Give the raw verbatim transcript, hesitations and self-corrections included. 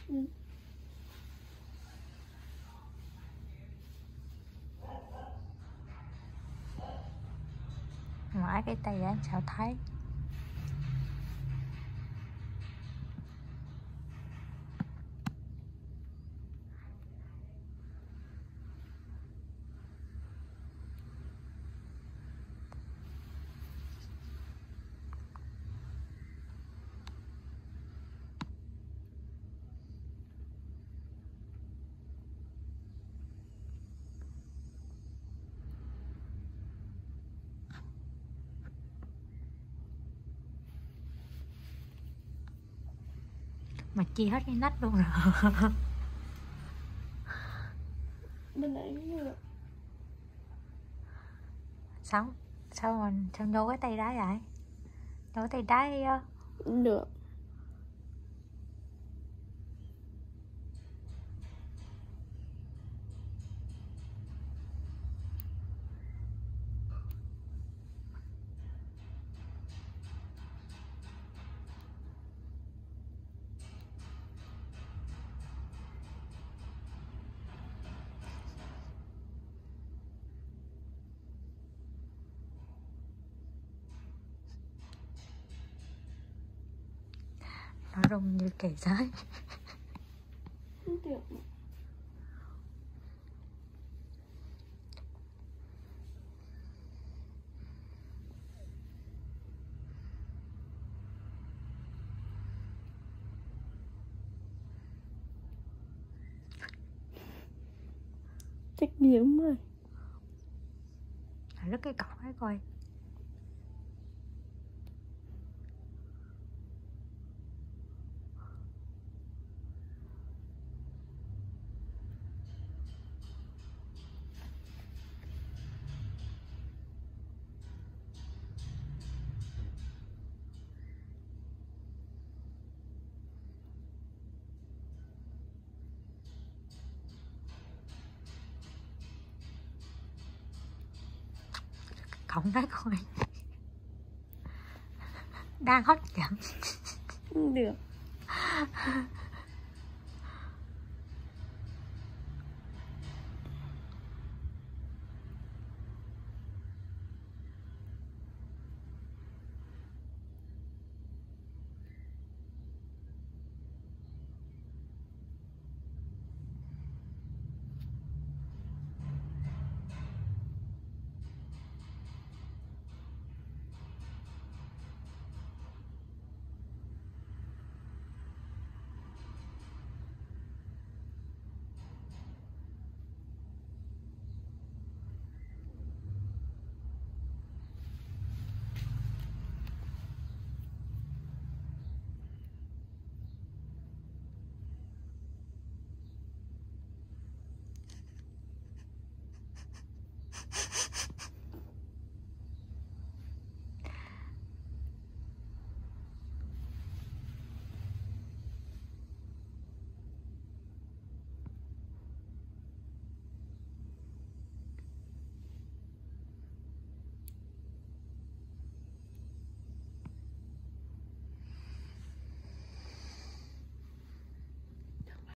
Ừ. Mãi cái tay anh sao thấy. Mà chia hết cái nách luôn rồi. Bên này cũng được. Sao? Sao mà sao nhô cái tay đá vậy? Nhô cái tay đá đi á. Được. Nó rung như kẻ sói. Không được. Trách nhiệm rồi. Rất cái cọc ấy coi. Cổng đó coi. Đang hot giận. Không được.